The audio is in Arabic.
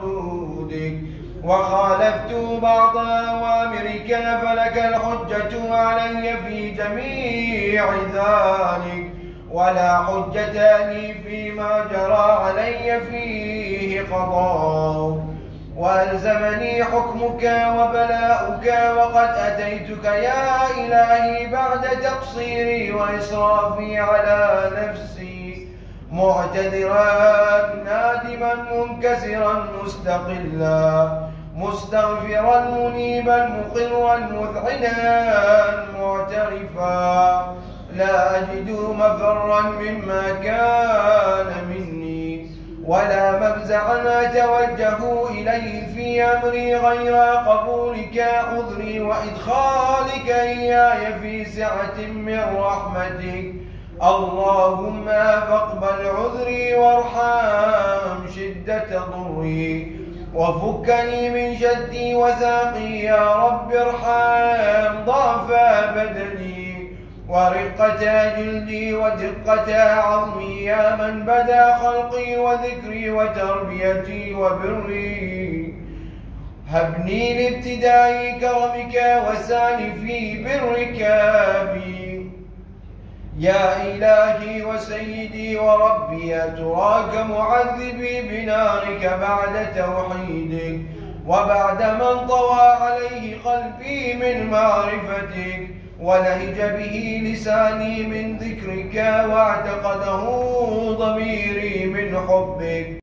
مردودك، وخالفت بعض أوامرك فلك الحجة علي في جميع ذلك، ولا حجة لي فيما جرى علي فيه قضاء، وألزمني حكمك وبلاؤك، وقد أتيتك يا إلهي بعد تقصيري وإسرافي على نفسي، معتذرا نادما منكسرا مستقلا مستغفرا منيبا مقرا مذعنا معترفا، لا أجد مفرا مما كان مني، ولا مفزعا أتوجه إليه في أمري غير قبولك عذري وإدخالك إياي في سعة من رحمتك. اللهم فاقبل عذري وارحم شدة ضري، وفكني من شدي وثاقي يا رب، ارحم ضعف بدني ورقة جلدي ودقة عظمي، يا من بدا خلقي وذكري وتربيتي وبري. هبني لابتداء كرمك وسعي في برك بي، يا إلهي وسيدي وربي، أتراك معذبي بنارك بعد توحيدك، وبعد من طوى عليه قلبي من معرفتك، ولهج به لساني من ذكرك، واعتقده ضميري من حبك.